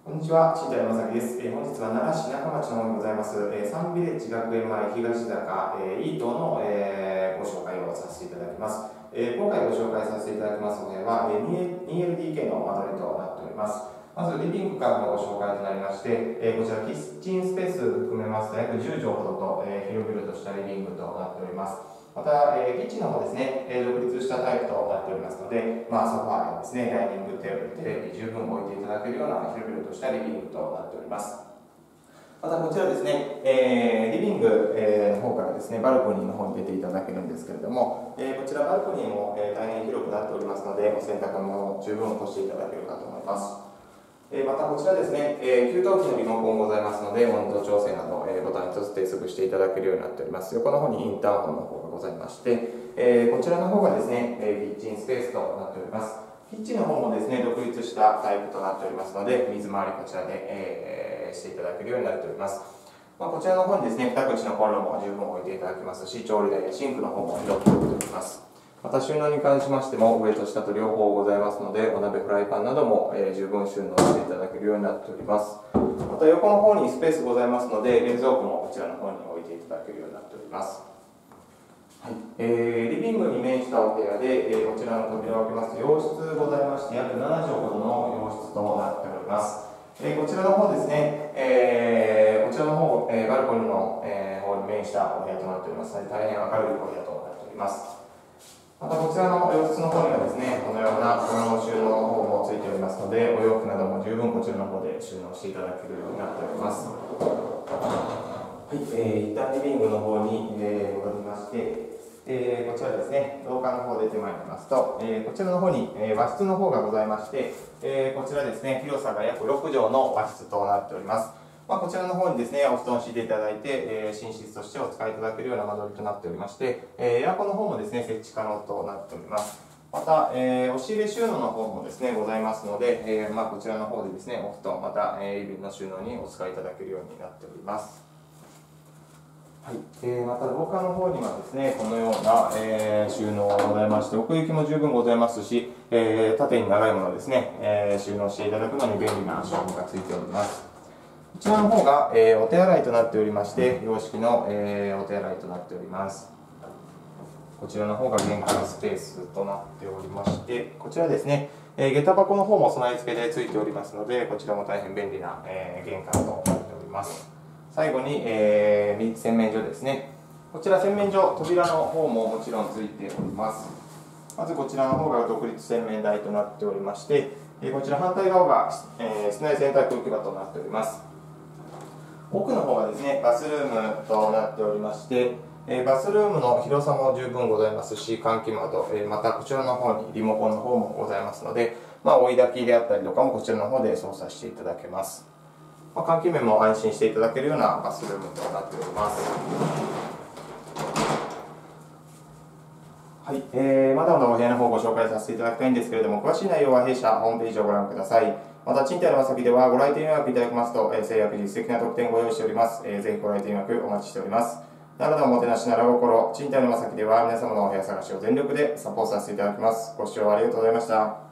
こんにちは、新谷正樹です。本日は奈良市中町の方にございます、サンビレッジ学園前東坂、イートの、ご紹介をさせていただきます。今回ご紹介させていただきますお部屋は、2LDK の間取りとなっております。まずリビングからのご紹介となりまして、こちらキッチンスペース含めますと約10畳ほどと、広々としたリビングとなっております。また、キッチンの方ですね、独立したタイプとなっておりますので、ソファーやですね、ダイニングテーブル、テレビ十分置いていただけるような広々としたリビングとなっております。またこちらですね、リビング、の方からですね、バルコニーの方に出ていただけるんですけれども、こちらバルコニーも、大変広くなっておりますので、お洗濯物を十分干していただけるかと思います。またこちらですね、給湯器のリモコンございますので、温度調整など、ボタン1つで接続していただけるようになっております。横の方にインターホンの方がございまして、こちらの方がですね、キッチンスペースとなっております。キッチンの方もですね、独立したタイプとなっておりますので、水回りこちらで、していただけるようになっております。こちらの方にですね、2口のコンロも十分置いていただけますし、調理台やシンクの方も広く置いております。また収納に関しましても上と下と両方ございますので、お鍋フライパンなども、十分収納していただけるようになっております。また横の方にスペースございますので、冷蔵庫もこちらの方に置いていただけるようになっております。はい、リビングに面したお部屋で、こちらの扉を開けますと洋室ございまして、約7畳ほどの洋室となっております。こちらの方ですね、こちらの方、バルコニーの、方に面したお部屋となっておりますので、大変明るいお部屋となっております。またこちらの洋室の方にはですね、このような物の収納の方もついておりますので、お洋服なども十分こちらの方で収納していただけるようになっております。はい、一旦リビングの方に、戻りまして、こちらですね、廊下の方出てまいりますと、こちらの方に、和室の方がございまして、こちらですね、広さが約6畳の和室となっております。こちらの方にですね、お布団を敷いていただいて、寝室としてお使いいただけるような間取りとなっておりまして、エアコンの方もですね、設置可能となっております。また、押し入れ収納の方もですね、ございますので、こちらの方でですね、お布団、また、リビングの収納にお使いいただけるようになっております。はい、また廊下の方にはですね、このような、収納がございまして、奥行きも十分ございますし、縦に長いものをですね、収納していただくのに便利な商品がついております。こちらの方が、お手洗いとなっておりまして、洋式の、お手洗いとなっております。こちらの方が玄関スペースとなっておりまして、こちらですね、下駄箱の方も備え付けでついておりますので、こちらも大変便利な、玄関となっております。最後に、洗面所ですね。こちら洗面所、扉の方ももちろんついております。まずこちらの方が独立洗面台となっておりまして、こちら反対側が、室内洗濯置き場となっております。奥の方はですね、バスルームとなっておりまして、バスルームの広さも十分ございますし、換気窓、またこちらの方にリモコンの方もございますので、追い焚きであったりとかもこちらの方で操作していただけます。換気面も安心していただけるようなバスルームとなっております。はい、まだまだお部屋の方をご紹介させていただきたいんですけれども、詳しい内容は弊社ホームページをご覧ください。また、賃貸の正木ではご来店予約いただきますと、制約時素敵な特典をご用意しております。ぜひご来店予約お待ちしております。奈良のおもてなしなら心、賃貸の正木では皆様のお部屋探しを全力でサポートさせていただきます。ご視聴ありがとうございました。